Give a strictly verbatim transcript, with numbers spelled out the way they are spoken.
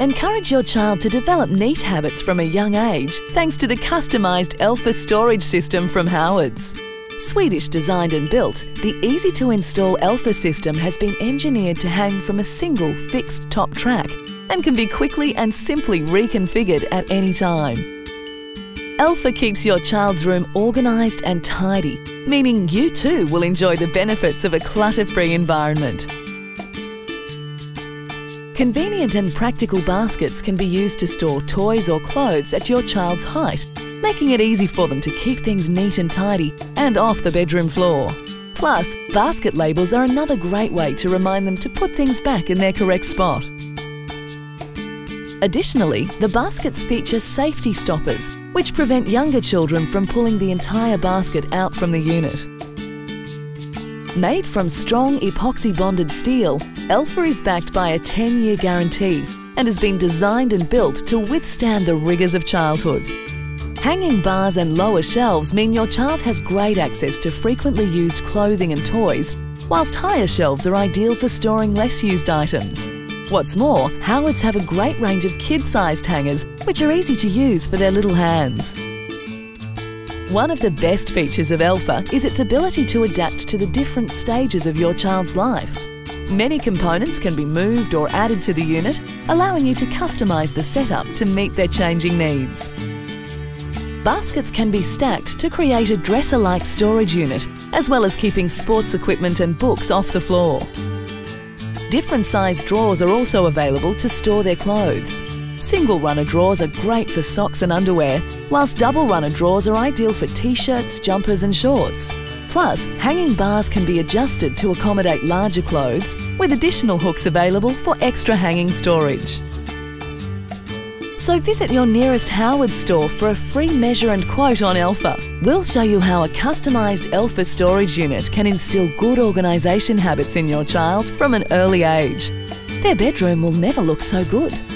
Encourage your child to develop neat habits from a young age thanks to the customised Elfa storage system from Howards. Swedish designed and built, the easy-to-install Elfa system has been engineered to hang from a single fixed top track and can be quickly and simply reconfigured at any time. Elfa keeps your child's room organised and tidy, meaning you too will enjoy the benefits of a clutter-free environment. Convenient and practical baskets can be used to store toys or clothes at your child's height, making it easy for them to keep things neat and tidy and off the bedroom floor. Plus, basket labels are another great way to remind them to put things back in their correct spot. Additionally, the baskets feature safety stoppers, which prevent younger children from pulling the entire basket out from the unit. Made from strong epoxy-bonded steel, Elfa is backed by a ten-year guarantee and has been designed and built to withstand the rigours of childhood. Hanging bars and lower shelves mean your child has great access to frequently used clothing and toys, whilst higher shelves are ideal for storing less used items. What's more, Howards have a great range of kid-sized hangers, which are easy to use for their little hands. One of the best features of Elfa is its ability to adapt to the different stages of your child's life. Many components can be moved or added to the unit, allowing you to customise the setup to meet their changing needs. Baskets can be stacked to create a dresser-like storage unit, as well as keeping sports equipment and books off the floor. Different sized drawers are also available to store their clothes. Single runner drawers are great for socks and underwear, whilst double runner drawers are ideal for t-shirts, jumpers and shorts. Plus, hanging bars can be adjusted to accommodate larger clothes, with additional hooks available for extra hanging storage. So visit your nearest Howards store for a free measure and quote on Elfa. We'll show you how a customised Elfa storage unit can instill good organisation habits in your child from an early age. Their bedroom will never look so good.